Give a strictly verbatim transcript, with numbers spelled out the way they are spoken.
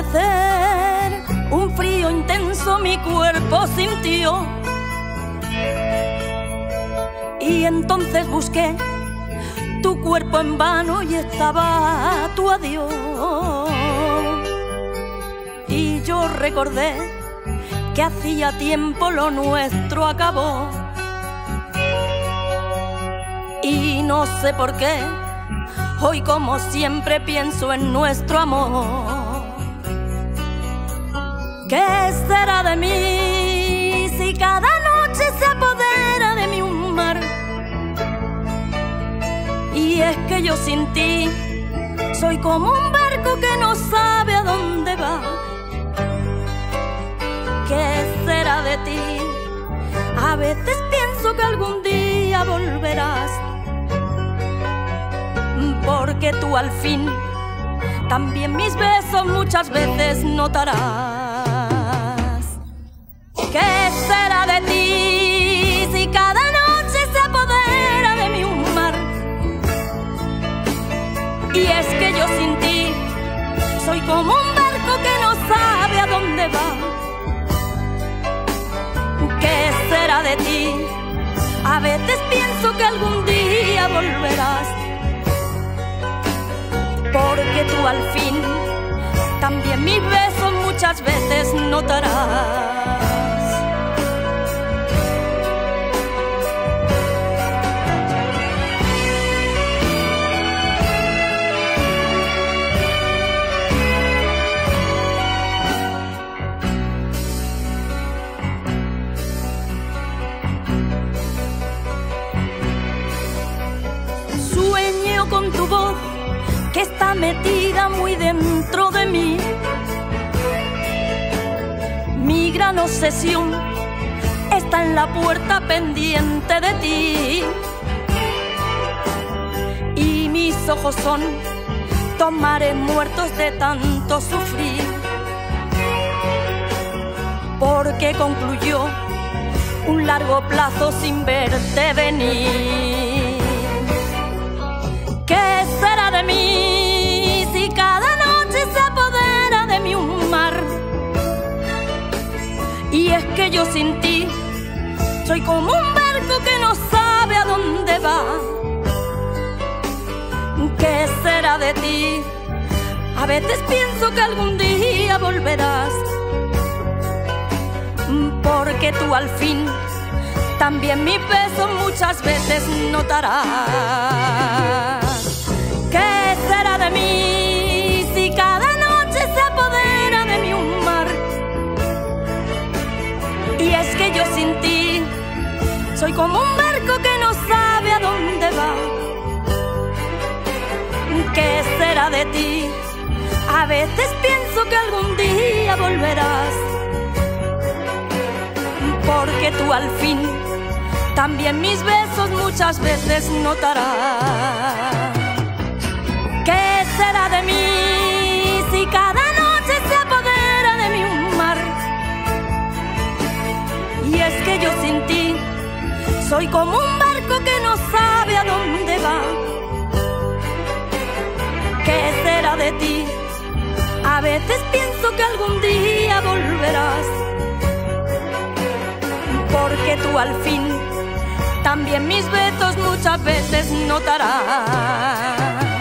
amanecer, un frío intenso mi cuerpo sintió. Y entonces busqué tu cuerpo en vano y estaba tu adiós. Y yo recordé que hacía tiempo lo nuestro acabó. Y no sé por qué, hoy como siempre pienso en nuestro amor. ¿Qué será de mí si cada noche se apodera de mí un mar? Y es que yo sin ti soy como un barco que no sabe a dónde va. ¿Qué será de ti? A veces pienso que algún día volverás, porque tú al fin también mis besos muchas veces notarás. ¿Qué será de ti si cada noche se apodera de mí un mar? Y es que yo sin ti soy como un barco que no sabe a dónde va. ¿Qué será de ti? A veces pienso que algún día volverás, porque tú al fin también mis besos muchas veces notarás. Sueño con tu voz que está metida muy dentro de mí. Mi gran obsesión está en la puerta pendiente de ti. Y mis ojos son dos mares muertos de tanto sufrir, porque concluyó un largo plazo sin verte venir. ¿Qué será de mí si cada noche se apodera de mí un mar? Y es que yo sin ti soy como un barco que no sabe a dónde va. ¿Qué será de ti? A veces pienso que algún día volverás, porque tú al fin también mis besos muchas veces notarás. ¿Qué será de mí si cada noche se apodera de mí un mar? Y es que yo sin ti soy como un barco que no sabe a dónde va. ¿Qué será de ti? A veces pienso que algún día volverás, porque tú al fin también mis besos muchas veces notarás. ¿Qué será de mí si cada noche se apodera de mí un mar? Y es que yo sin ti soy como un barco que no sabe a dónde va. ¿Qué será de ti? A veces pienso que algún día volverás, porque tú al fin también mis besos muchas veces notarás.